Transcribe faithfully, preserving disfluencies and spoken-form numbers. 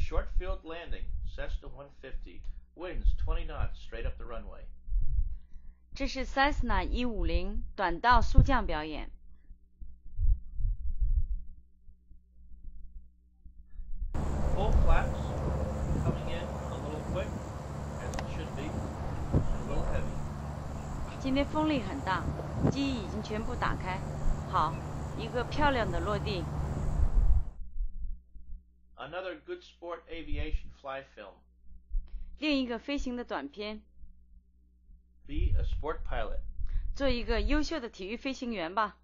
short field landing, Cessna one fifty, winds twenty knots straight up the runway. 这是 Cessna 一五零短道速降表演。 Full flaps, coming in a little quick, as it should be, and a little heavy. 今天风力很大，机翼已经全部打开。好，一个漂亮的落地。 Another good sport aviation fly film. 另一个飞行的短片。 Be a sport pilot. 做一个优秀的体育飞行员吧。